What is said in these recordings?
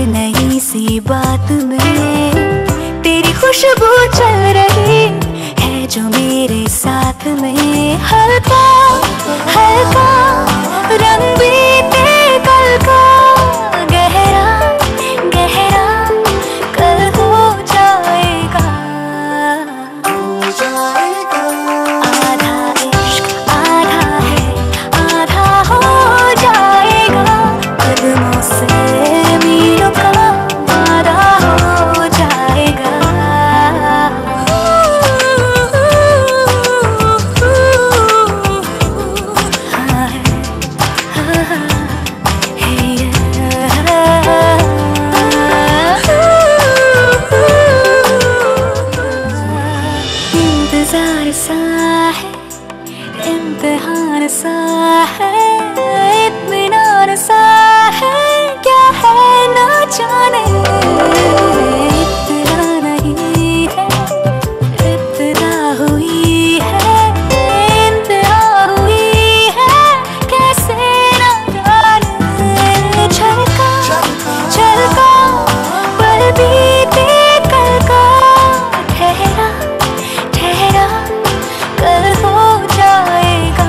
नई सी बात में तेरी खुशबू चल रही है जो मेरे साथ में। हल्का हल्का रंग बीते कल का, गहरा गहरा कल हो जाएगा। आधा इश्क आधा है, आधा हो जाएगा। कदमों से मीलों का वादा हो जाएगा। इंतजार सा है, इम्तिहान सा है, इत्मीनान सा है, क्या है ना जाने। इतना नहीं है, इतना हुई है, इंतहा हुई है, कैसे ना जाने। छलका छलका पल बीते कल का, ठहरा ठहरा कल हो जाएगा।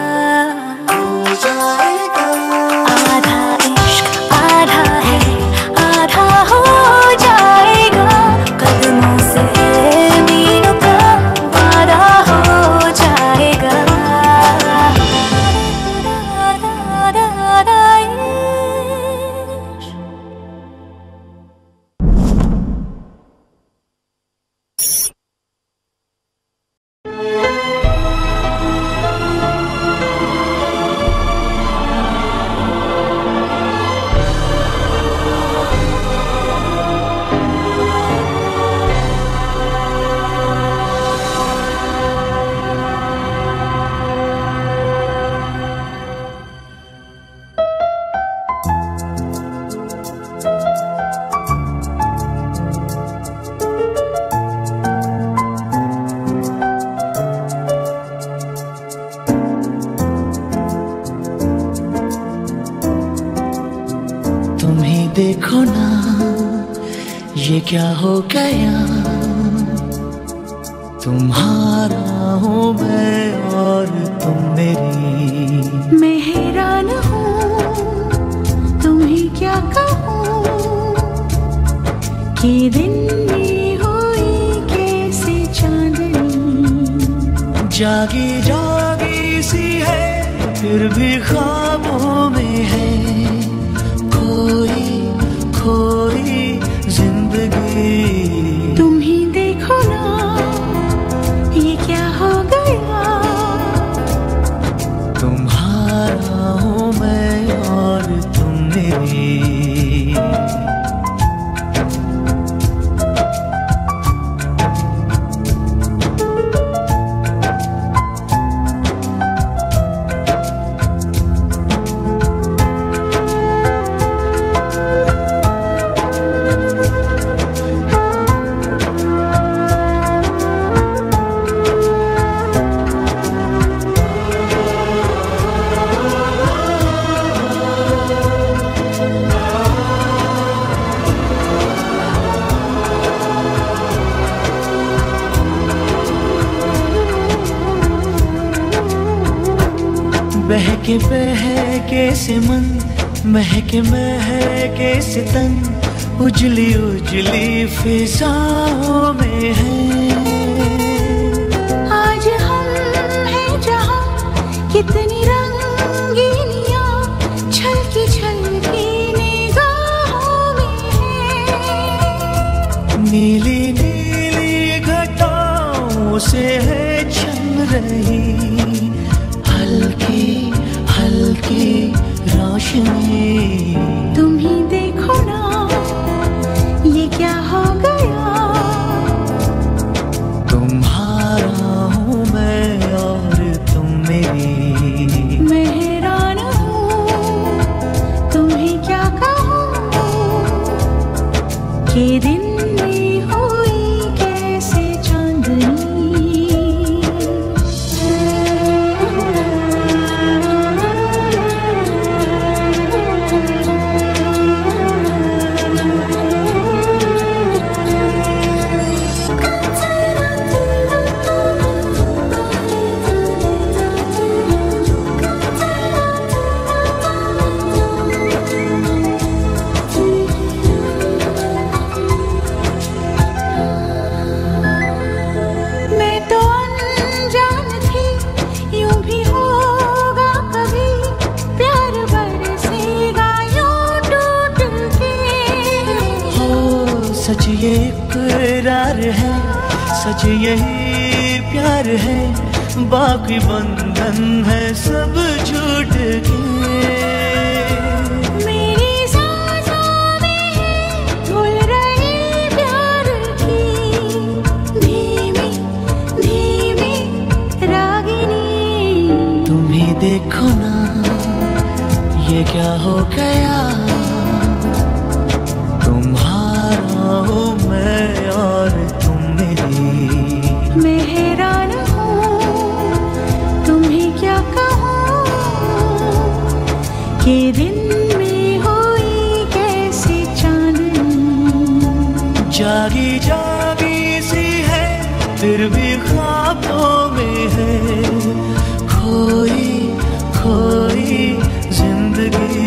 आधा इश्क आधा है, आधा हो जाएगा। कदमों से मीलों का वादा हो जाएगा। तुम ही देखो ना ये क्या हो गया। तुम्हारा हूँ मैं और तुम मेरी। मैं हैरान हूँ तुम्हें क्या कहूँ कि दिन में हुई कैसे चांदनी। जागी जागी सी है फिर भी ख्वाबों में है, खोई खोई जिंदगी। तुम ही देखो ना ये क्या हो गया। तुम्हारा हूँ मैं और तुम मेरी। बहके बहके से मन, महके महके से तन, उजली उजली फिजाओं में है। आज हम हैं जहाँ कितनी रंगीनियाँ छलकी छलकी निगाहों में है। नीली नीली घटाओं से है छन रही हल्की हल्की रोशनी। तुम ही देखो ना ये क्या हो गया। तुम्हारा हूँ मैं और तुम मेरी। मैं हैरान हूँ तुम्हें क्या कहूँ कि दिन में हुई कैसे चांदनी। सच ये इकरार है, सच यही प्यार है, बाकी बंधन है सब झूठ के। मेरी सांसों में घुल रही प्यार की धीमी धीमी रागिनी। तुम ही देखो ना ये क्या हो गया, तुम्हारा हूँ मैं और तुम मेरी। मैं हैरान हूँ तुम्हें क्या कहूँ कि दिन में हुई कैसी चांदनी। जागी जागी सी है फिर भी ख्वाबों में है, खोई खोई जिंदगी।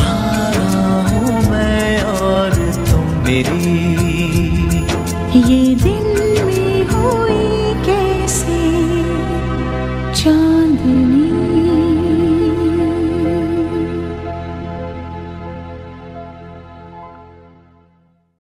ये